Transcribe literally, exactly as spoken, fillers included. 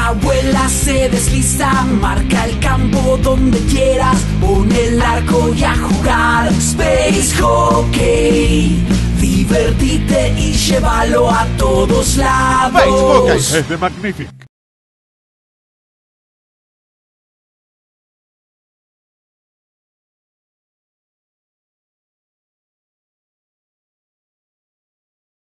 abuela se desliza, marca el campo donde quieras, pone el arco y a jugar. Space Hockey, divertite y llévalo a todos lados. Space Hockey es de Magnific.